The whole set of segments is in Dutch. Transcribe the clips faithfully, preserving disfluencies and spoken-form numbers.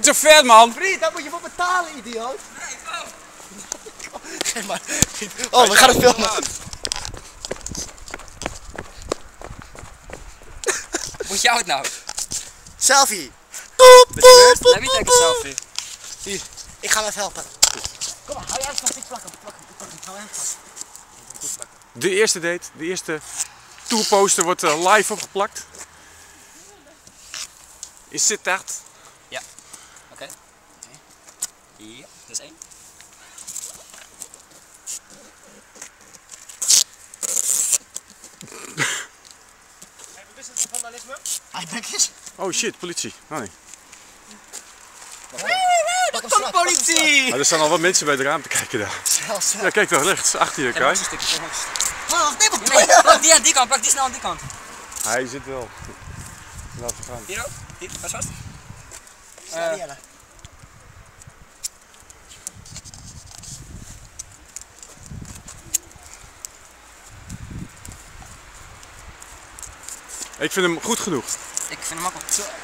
te ver, man. Vriend, daar moet je voor betalen, idioot. Nee, oh. Geef maar. Oh, we gaan het filmen. Moet jou het nou? Selfie. Let me take a selfie. Hier, ik ga hem even helpen. Kom maar, hou je hand vast, ik plak hem, ik plak hem, ik plak hem, hou je hand vast. De eerste date, de eerste tourposter wordt uh, live opgeplakt. Is dit echt? Ja. Oké. Okay. Ja, dat is één. Hij bekjes. Oh shit, politie. Oh, nee. Daar komt politie! Maar er staan al wat mensen bij het raam te kijken daar. Zelfs. Ja, kijk daar rechts, achter je, Geef kijk. nog een stukje, geef nog een stukje. Oh, wacht even. Nee, nee, plak die aan die kant, plak die snel aan die kant. Hij zit wel. Laten we gaan. Hier ook, hier, was vast. Snel, Jelle. Ik vind hem goed genoeg. Ik vind hem ook wel. Zo.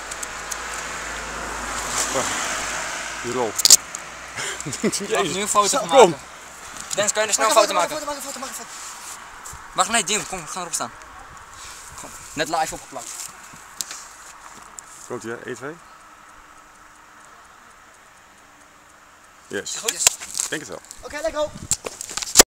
Die rol. Ik mag nu een foto van Kom. maken. Dennis, kan je er snel een foto maken? Foto maken, foto maken, foto. Wacht, nee, Dim, kom, we gaan erop staan. Kom. Net live opgeplakt. Komt ie, hè? één, twee. Yes. Goed? Ik denk het wel. Oké, let's go.